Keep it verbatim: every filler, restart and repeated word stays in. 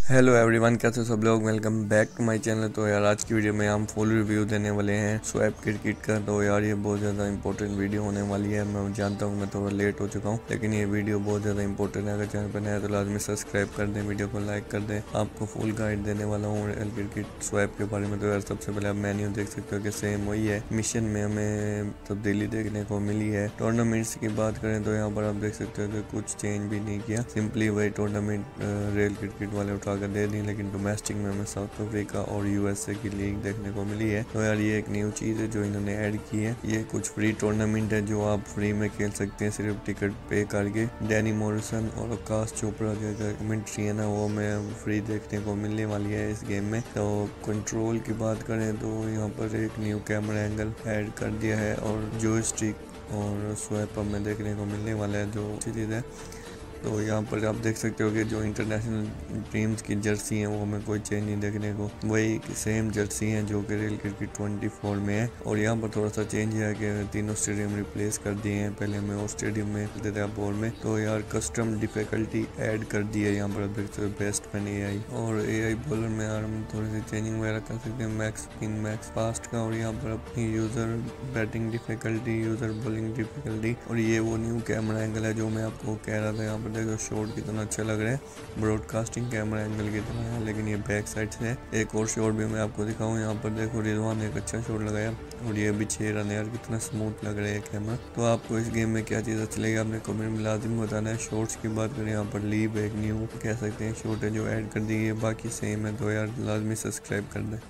Hello everyone, कैसे सब लोग। Welcome back to my channel. तो यार आज की वीडियो में हम फुल रिव्यू देने वाले हैं स्वैप किट किट का। तो यार ये बहुत ज़्यादा इंपॉर्टेंट वीडियो होने वाली है। मैं जानता हूँ मैं थोड़ा लेट हो चुका हूँ, लेकिन ये वीडियो बहुत ज़्यादा इंपॉर्टेंट है। अगर चैनल पर नया है तो लाजमी सब्सक्राइब कर दें, वीडियो को लाइक कर दें। आपको फुल गाइड देने वाला हूँ एल किट किट स्वैप के बारे में। तो यार सबसे पहले आप मेन्यू देख सकते हो कि सेम वही है। मिशन में हमें तब्दीली देखने को मिली है। टूर्नामेंट्स की बात करें तो यहाँ पर आप देख सकते हो कि कुछ चेंज भी नहीं किया, सिंपली वही टूर्नामेंट रेल किट किट वाले उठा कर दे दी। लेकिन डोमेस्टिक में हमें साउथ अफ्रीका और यूएसए की लीग देखने को मिली है। तो यार ये एक न्यू चीज़ है जो इन्होंने ऐड की है। ये कुछ फ्री टूर्नामेंट है जो आप फ्री में खेल सकते हैं सिर्फ टिकट पे करके। डैनी मॉरिसन और आकाश चोपड़ा जो कमेंट्री है ना, वो हमें फ्री देखने को मिलने वाली है इस गेम में। तो कंट्रोल की बात करें तो यहाँ पर एक न्यू कैमरा एंगल ऐड कर दिया है और जो स्टिक और स्वैप हमें देखने को मिलने वाला है, जो अच्छी चीज़ है। तो यहाँ पर आप देख सकते हो कि जो इंटरनेशनल टीम्स की जर्सी हैं वो हमें कोई चेंज नहीं देखने को, वही सेम जर्सी हैं जो कि रियल क्रिकेट ट्वेंटी फोर में है। और यहाँ पर थोड़ा सा चेंज है कि तीनों स्टेडियम रिप्लेस कर दिए हैं। पहले हमें और स्टेडियम में खेलते थे बोर में। तो यार कस्टम डिफिकल्टी ऐड कर दी है यहाँ पर आप देख सकते हो, बेस्ट फैन ए आई और ए आई बॉलर में यार हम थोड़ी सी चेंजिंग वगैरह कर सकते हैं, मैक्स स्पिन मैक्स फास्ट का। और यहाँ पर अपनी user batting difficulty, user bowling difficulty. और ये वो न्यू कैमरा एंगल है जो मैं आपको कह रहा था। यहाँ पर देखो शॉट कितना अच्छा लग रहा है, ब्रॉडकास्टिंग कैमरा एंगल की तरह है, लेकिन ये बैक साइड से है। एक और शॉट भी मैं आपको दिखाऊं। यहाँ पर देखो रिजवान ने एक अच्छा शॉट लगाया और ये भी छह रन यार, कितना स्मूथ लग रहा है कैमरा। तो आपको इस गेम में क्या चीज़ अच्छी लगी आपने कमेंट में लाजिम बताना है। शॉट्स की बात करें यहाँ पर लीव एक न्यू कह सकते हैं शॉट है जो ऐड कर दी है, बाकी सेम है। तो यार लाजमी सब्सक्राइब कर दें।